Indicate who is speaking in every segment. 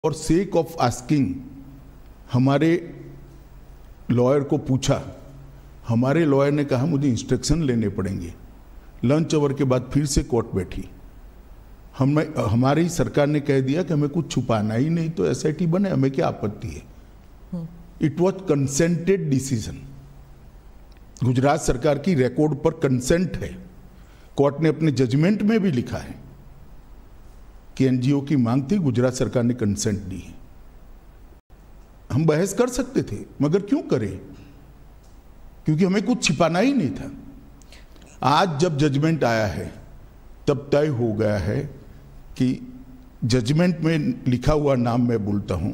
Speaker 1: For sake of asking हमारे lawyer को पूछा। हमारे लॉयर ने कहा मुझे इंस्ट्रक्शन लेने पड़ेंगे। लंच आवर के बाद फिर से कोर्ट बैठी। हमारी सरकार ने कह दिया कि हमें कुछ छुपाना ही नहीं, तो एसआईटी बने, हमें क्या आपत्ति है। It was consented decision. Gujarat सरकार की रिकॉर्ड पर कंसेंट है। कोर्ट ने अपने जजमेंट में भी लिखा है कि एनजीओ की मांग थी, गुजरात सरकार ने कंसेंट दी है। हम बहस कर सकते थे, मगर क्यों करें, क्योंकि हमें कुछ छिपाना ही नहीं था। आज जब जजमेंट आया है तब तय हो गया है कि जजमेंट में लिखा हुआ नाम मैं बोलता हूं।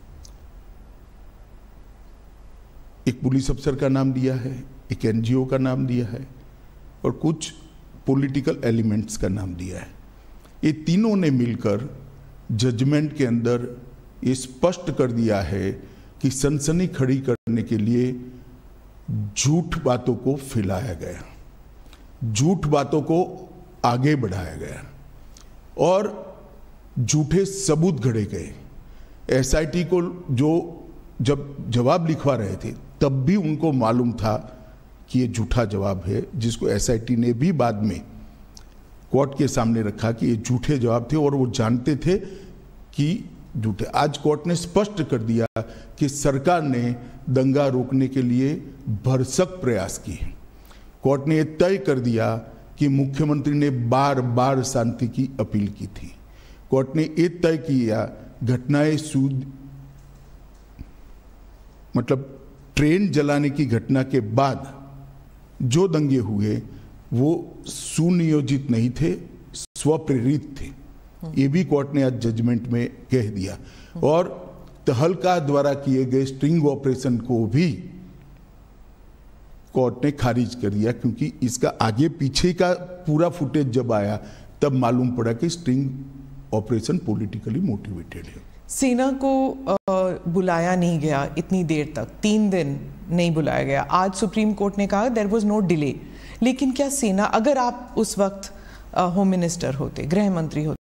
Speaker 1: एक पुलिस अफसर का नाम दिया है, एक एनजीओ का नाम दिया है और कुछ पॉलिटिकल एलिमेंट्स का नाम दिया है। ये तीनों ने मिलकर जजमेंट के अंदर ये स्पष्ट कर दिया है कि सनसनी खड़ी करने के लिए झूठ बातों को फैलाया गया, झूठ बातों को आगे बढ़ाया गया और झूठे सबूत गढ़े गए। एसआईटी को जो जब जवाब लिखवा रहे थे तब भी उनको मालूम था कि ये झूठा जवाब है, जिसको एसआईटी ने भी बाद में कोर्ट के सामने रखा कि ये झूठे जवाब थे और वो जानते थे कि झूठे। आज कोर्ट ने स्पष्ट कर दिया कि सरकार ने दंगा रोकने के लिए भरसक प्रयास किए। कोर्ट ने यह तय कर दिया कि मुख्यमंत्री ने बार बार शांति की अपील की थी। कोर्ट ने यह तय किया घटनाएं मतलब ट्रेन जलाने की घटना के बाद जो दंगे हुए वो सुनियोजित नहीं थे, स्वप्रेरित थे। ये भी कोर्ट ने आज जजमेंट में कह दिया। और तहलका द्वारा किए गए स्ट्रिंग ऑपरेशन को भी कोर्ट ने खारिज कर दिया, क्योंकि इसका आगे पीछे का पूरा फुटेज जब आया तब मालूम पड़ा कि स्ट्रिंग ऑपरेशन पॉलिटिकली मोटिवेटेड है।
Speaker 2: सेना को बुलाया नहीं गया इतनी देर तक, 3 दिन नहीं बुलाया गया। आज सुप्रीम कोर्ट ने कहा देयर वाज नो डिले। लेकिन क्या सेना, अगर आप उस वक्त होम मिनिस्टर होते, गृह मंत्री होते,